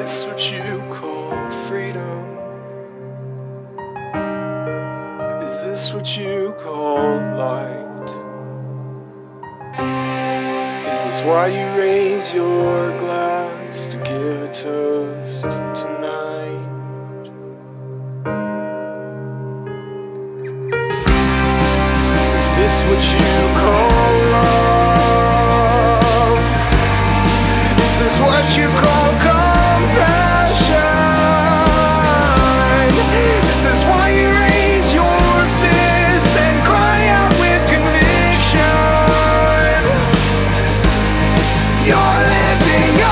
this what you call freedom? Is this what you call light? Is this why you raise your glass to give a toast tonight? Is this what you call love? Is this what you call compassion? Is this why you raise your fist and cry out with conviction? You're living a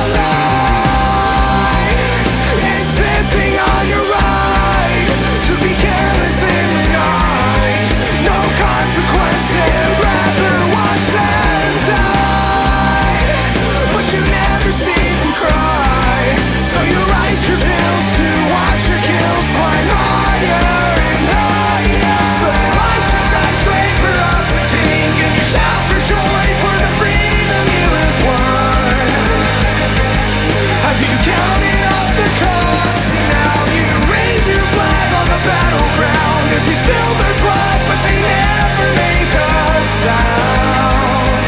lie, insisting on your right to be careless in the night. No consequences, you'd rather watch them die, but you never see them cry. So you write your bills to watch your kills climb higher and higher. So you light your skyscraper up with pink and you shout for joy for the freedom you have won. Have you counted up the cost? And now you raise your flag on the battleground as you spill their blood, but they never make a sound.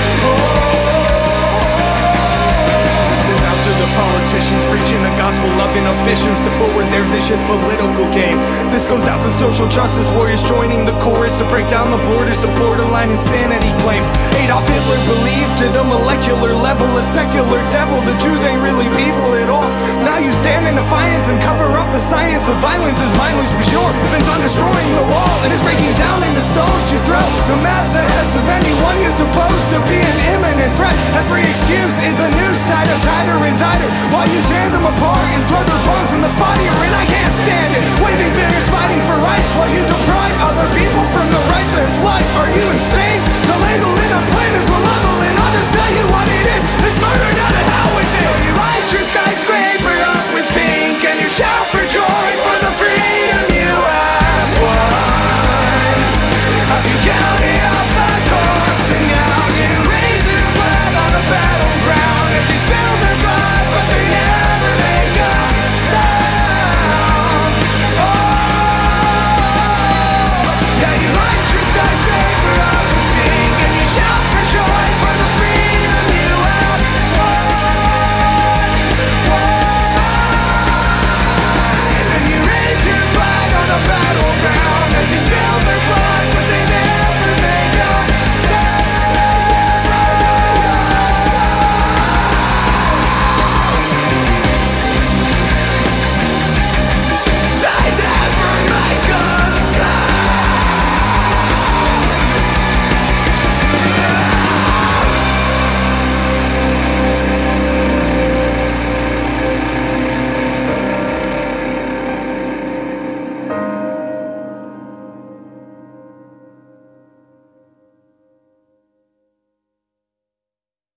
This goes out to the politicians preaching the gospel, loving ambitions to forward their vicious political game. This goes out to social justice warriors joining the chorus to break down the borders to borderline insanity claims. Adolf Hitler believed at a molecular level a secular devil. The Jews ain't really people at all. Now you stand in defiance and cover up the science. The violence is mindless but sure, bent on destroying the wall and is breaking down into stones you throw them at the heads of anyone you're supposed to be an imminent threat. Every excuse is a noose tied up tighter and tighter while you tear them apart and throw their bones in the fire. And I can't stand it, waving bitter